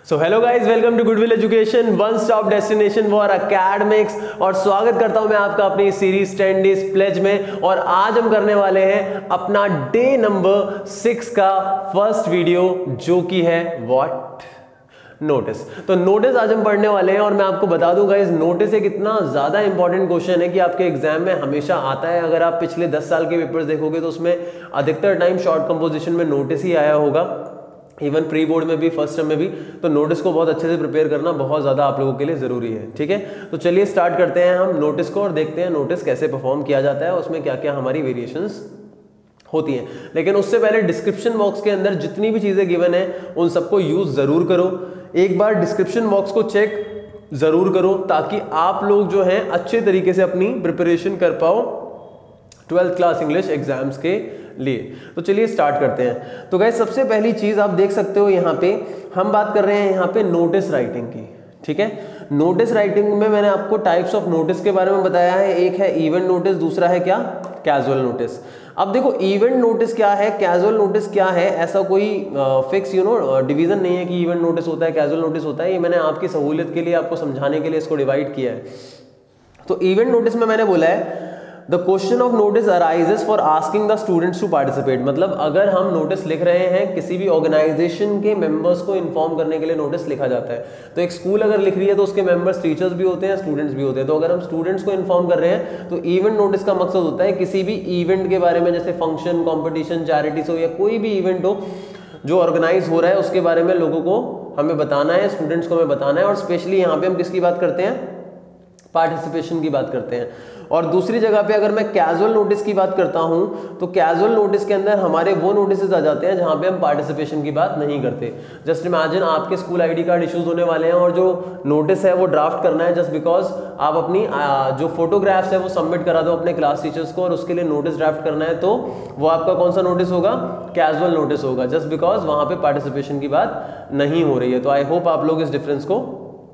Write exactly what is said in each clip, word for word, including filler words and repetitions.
So hello guys, welcome to Goodwill Education, one stop destination for academics. और स्वागत करता हूं मैं आपका अपनी सीरीज टेन डेज प्लेज में। और आज हम करने वाले हैं अपना डे नंबर सिक्स का फर्स्ट वीडियो, जो कि है व्हाट नोटिस। तो नोटिस आज हम पढ़ने वाले हैं। और मैं आपको बता दूं गाइज, नोटिस एक इतना ज्यादा इंपॉर्टेंट क्वेश्चन है कि आपके एग्जाम में हमेशा आता है। अगर आप पिछले दस साल के पेपर्स देखोगे तो उसमें अधिकतर टाइम शॉर्ट कंपोजिशन में नोटिस ही आया होगा, इवन प्री बोर्ड में भी, फर्स्ट टर्म में भी। तो नोटिस को बहुत अच्छे से प्रिपेयर करना बहुत ज़्यादा आप लोगों के लिए ज़रूरी है। ठीक है, तो चलिए स्टार्ट करते हैं हम नोटिस को और देखते हैं नोटिस कैसे परफॉर्म किया जाता है, उसमें क्या क्या हमारी वेरिएशंस होती हैं। लेकिन उससे पहले डिस्क्रिप्शन बॉक्स के अंदर जितनी भी चीज़ें गिवन है उन सबको यूज़ ज़रूर करो। एक बार डिस्क्रिप्शन बॉक्स को चेक ज़रूर करो ताकि आप लोग जो हैं अच्छे तरीके से अपनी प्रिपरेशन कर पाओ ट्वेल्थ क्लास इंग्लिश एग्जाम्स के लिए। तो चलिए स्टार्ट करते हैं। तो गाइस, सबसे पहली चीज आप देख सकते हो यहाँ पे हम बात कर रहे हैं यहाँ पे नोटिस राइटिंग की। ठीक है, नोटिस राइटिंग में मैंने आपको टाइप्स ऑफ नोटिस के बारे में बताया है। एक है इवेंट नोटिस, दूसरा है क्या, कैजुअल नोटिस। अब देखो, इवेंट नोटिस क्या है, कैजुअल नोटिस क्या है, ऐसा कोई फिक्स यू नो डिवीजन नहीं है कि इवेंट नोटिस होता है, कैजुअल नोटिस होता है। ये मैंने आपकी सहूलियत के लिए, आपको समझाने के लिए इसको डिवाइड किया है। तो इवेंट नोटिस में मैंने बोला है the question of notice arises for asking the students to participate. मतलब अगर हम नोटिस लिख रहे हैं, किसी भी ऑर्गेनाइजेशन के मेंबर्स को इन्फॉर्म करने के लिए नोटिस लिखा जाता है। तो एक स्कूल अगर लिख रही है तो उसके मेंबर्स टीचर्स भी होते हैं, स्टूडेंट्स भी होते हैं। तो अगर हम स्टूडेंट्स को इन्फॉर्म कर रहे हैं तो इवेंट नोटिस का मकसद होता है किसी भी इवेंट के बारे में, जैसे फंक्शन, कॉम्पिटिशन, चैरिटीज हो या कोई भी इवेंट हो जो ऑर्गेनाइज हो रहा है, उसके बारे में लोगों को हमें बताना है, स्टूडेंट्स को हमें बताना है। और स्पेशली यहाँ पे हम किसकी बात करते हैं, पार्टिसिपेशन की बात करते हैं। और दूसरी जगह पे अगर मैं कैजुअल नोटिस की बात करता हूं तो कैजुअल नोटिस के अंदर हमारे वो नोटिस आ जाते हैं जहां पे हम पार्टिसिपेशन की बात नहीं करते। जस्ट इमेजिन आपके स्कूल आईडी कार्ड इश्यूज होने वाले हैं और जो नोटिस है वो ड्राफ्ट करना है, जस्ट बिकॉज आप अपनी जो फोटोग्राफ्स है वो सबमिट करा दो अपने क्लास टीचर्स को और उसके लिए नोटिस ड्राफ्ट करना है। तो वो आपका कौन सा नोटिस होगा, कैजुअल नोटिस होगा, जस्ट बिकॉज वहां पे पार्टिसिपेशन की बात नहीं हो रही है। तो आई होप आप लोग इस डिफरेंस को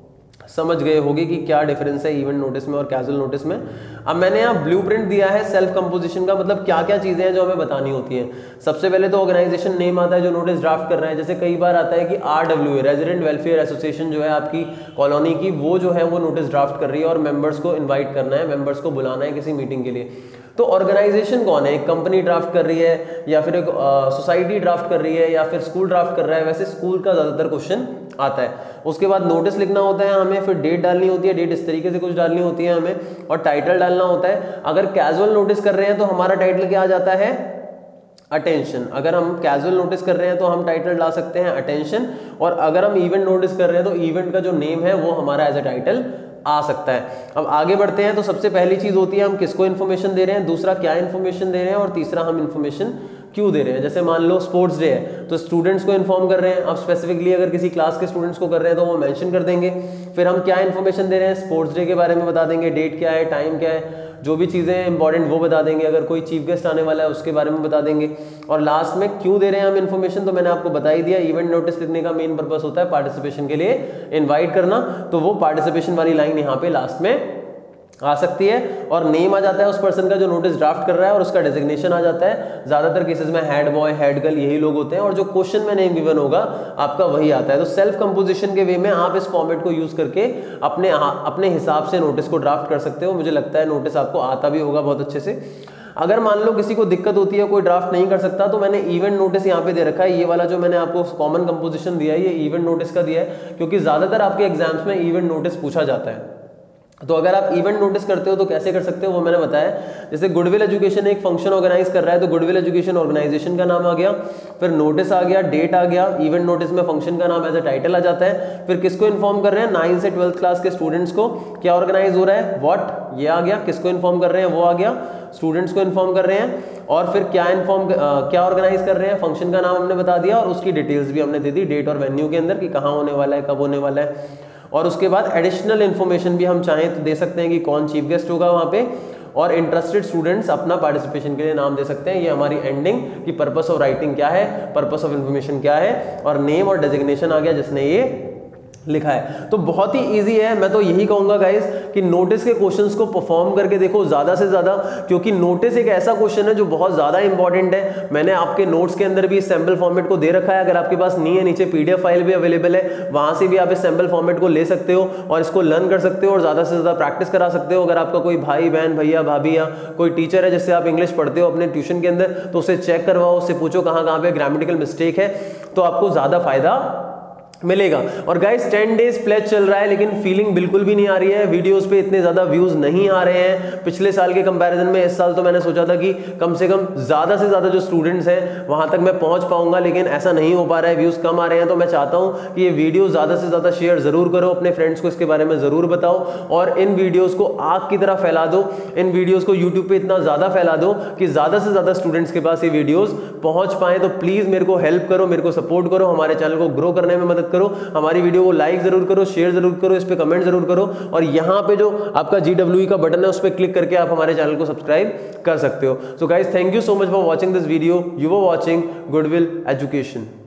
समझ गए होंगे कि क्या डिफरेंस है इवेंट नोटिस में और कैजुअल नोटिस में। अब मैंने यहाँ ब्लूप्रिंट दिया है सेल्फ कंपोजिशन का, मतलब क्या क्या चीजें हैं जो हमें बतानी होती हैं। सबसे पहले तो ऑर्गेनाइजेशन नेम आता है जो नोटिस ड्राफ्ट कर रहा है। जैसे कई बार आता है कि R W A, resident welfare association जो है आपकी कॉलोनी की, वो जो है वो नोटिस ड्राफ्ट कर रही है और मेंबर्स को इन्वाइट करना है, मेंबर्स को बुलाना है किसी मीटिंग के लिए। तो ऑर्गेनाइजेशन कौन है, एक कंपनी ड्राफ्ट कर रही है या फिर एक सोसाइटी ड्राफ्ट कर रही है या फिर स्कूल ड्राफ्ट कर रहा है। वैसे स्कूल का ज्यादातर क्वेश्चन आता है। उसके बाद नोटिस लिखना होता है हमें, फिर डेट डालनी होती है, डेट इस तरीके से कुछ डालनी होती है हमें, और टाइटल डालना होता है। अगर कैजुअल नोटिस कर रहे हैं तो हमारा टाइटल क्या आ जाता है, अटेंशन। अगर हम कैजुअल नोटिस कर रहे हैं तो हम टाइटल डाल सकते हैं अटेंशन। और अगर हम इवेंट नोटिस कर रहे हैं तो इवेंट का जो नेम है वो हमारा एज अ टाइटल आ सकता है। अब आगे बढ़ते हैं। तो सबसे पहली चीज होती है हम किसको इन्फॉर्मेशन दे रहे हैं, दूसरा क्या इन्फॉर्मेशन दे रहे हैं, और तीसरा हम इन्फॉर्मेशन क्यों दे रहे हैं। जैसे मान लो स्पोर्ट्स डे है तो स्टूडेंट्स को इन्फॉर्म कर रहे हैं। अब स्पेसिफिकली अगर किसी क्लास के स्टूडेंट्स को कर रहे हैं तो वो मेंशन कर देंगे। फिर हम क्या इन्फॉर्मेशन दे रहे हैं, स्पोर्ट्स डे के बारे में बता देंगे, डेट क्या है, टाइम क्या है, जो भी चीज़ें इंपॉर्टेंट वो बता देंगे। अगर कोई चीफ गेस्ट आने वाला है उसके बारे में बता देंगे। और लास्ट में क्यों दे रहे हैं हम इन्फॉर्मेशन, तो मैंने आपको बता ही दिया। इवेंट नोटिस लिखने का मेन पर्पस होता है पार्टिसिपेशन के लिए इन्वाइट करना, तो वो पार्टिसिपेशन वाली लाइन यहाँ पे लास्ट में आ सकती है। और नेम आ जाता है उस पर्सन का जो नोटिस ड्राफ्ट कर रहा है, और उसका डेजिग्नेशन आ जाता है। ज्यादातर केसेस में हेड बॉय, हेड गर्ल यही लोग होते हैं, और जो क्वेश्चन में नेम गिवन होगा आपका वही आता है। तो सेल्फ कंपोजिशन के वे में आप इस फॉर्मेट को यूज करके अपने अपने हिसाब से नोटिस को ड्राफ्ट कर सकते हो। मुझे लगता है नोटिस आपको आता भी होगा बहुत अच्छे से। अगर मान लो किसी को दिक्कत होती है, कोई ड्राफ्ट नहीं कर सकता, तो मैंने इवेंट नोटिस यहाँ पे दे रखा है। ये वाला जो मैंने आपको कॉमन कंपोजिशन दिया है ये इवेंट नोटिस का दिया है, क्योंकि ज्यादातर आपके एग्जाम्स में इवेंट नोटिस पूछा जाता है। तो अगर आप इवेंट नोटिस करते हो तो कैसे कर सकते हो वो मैंने बताया। जैसे गुडविल एजुकेशन एक फंक्शन ऑर्गेनाइज कर रहा है तो गुडविल एजुकेशन ऑर्गेनाइजेशन का नाम आ गया, फिर नोटिस आ गया, डेट आ गया, इवेंट नोटिस में फंक्शन का नाम एज ए टाइटल आ जाता है। फिर किसको इन्फॉर्म कर रहे हैं, नाइन से ट्वेल्थ क्लास के स्टूडेंट्स को क्या ऑर्गेनाइज हो रहा है, व्हाट, ये आ गया। किसको इन्फॉर्म कर रहे हैं, वो आ गया, स्टूडेंट्स को इन्फॉर्म कर रहे हैं। और फिर क्या इन्फॉर्म क्या ऑर्गेनाइज कर रहे हैं, फंक्शन का नाम हमने बता दिया और उसकी डिटेल्स भी हमने दे दी, डेट और वेन्यू के अंदर कि कहाँ होने वाला है, कब होने वाला है। और उसके बाद एडिशनल इन्फॉर्मेशन भी हम चाहें तो दे सकते हैं कि कौन चीफ गेस्ट होगा वहाँ पे, और इंटरेस्टेड स्टूडेंट्स अपना पार्टिसिपेशन के लिए नाम दे सकते हैं। ये हमारी एंडिंग कि पर्पस ऑफ राइटिंग क्या है, पर्पस ऑफ इन्फॉर्मेशन क्या है, और नेम और डेजिग्नेशन आ गया जिसने ये लिखा है। तो बहुत ही इजी है, मैं तो यही कहूंगा गाइस कि नोटिस के क्वेश्चंस को परफॉर्म करके देखो ज्यादा से ज्यादा, क्योंकि नोटिस एक ऐसा क्वेश्चन है जो बहुत ज्यादा इंपॉर्टेंट है। मैंने आपके नोट्स के अंदर भी सैंपल फॉर्मेट को दे रखा है, अगर आपके पास नहीं है नीचे पीडीएफ फाइल भी अवेलेबल है, वहां से भी आप इस सैंपल फॉर्मेट को ले सकते हो और इसको लर्न कर सकते हो और ज्यादा से ज्यादा प्रैक्टिस करा सकते हो। अगर आपका कोई भाई बहन भैया भाभी या कोई टीचर है जिससे आप इंग्लिश पढ़ते हो अपने ट्यूशन के अंदर, तो उसे चेक करवाओ, उससे पूछो कहाँ कहाँ पे ग्रामेटिकल मिस्टेक है, तो आपको ज्यादा फायदा मिलेगा। और गाइस टेन डेज प्लेज चल रहा है, लेकिन फीलिंग बिल्कुल भी नहीं आ रही है, वीडियोस पे इतने ज्यादा व्यूज नहीं आ रहे हैं पिछले साल के कंपैरिजन में। इस साल तो मैंने सोचा था कि कम से कम ज्यादा से ज्यादा जो स्टूडेंट्स हैं वहां तक मैं पहुंच पाऊंगा, लेकिन ऐसा नहीं हो पा रहा है, व्यूज कम आ रहे हैं। तो मैं चाहता हूं कि ये वीडियो ज्यादा से ज्यादा शेयर जरूर करो, अपने फ्रेंड्स को इसके बारे में जरूर बताओ और इन वीडियोज को आग की तरह फैला दो, इन वीडियोज को यूट्यूब पे इतना ज्यादा फैला दो कि ज्यादा से ज्यादा स्टूडेंट्स के पास ये वीडियोज पहुंच पाए। तो प्लीज मेरे को हेल्प करो, मेरे को सपोर्ट करो, हमारे चैनल को ग्रो करने में मदद करो, हमारी वीडियो को लाइक जरूर करो, शेयर जरूर करो, इस पे कमेंट जरूर करो और यहाँ पे जो आपका जी डब्ल्यू ई का बटन है उस पे क्लिक करके आप हमारे चैनल को सब्सक्राइब कर सकते हो। So guys, thank you so much for watching this video. You were watching Goodwill education.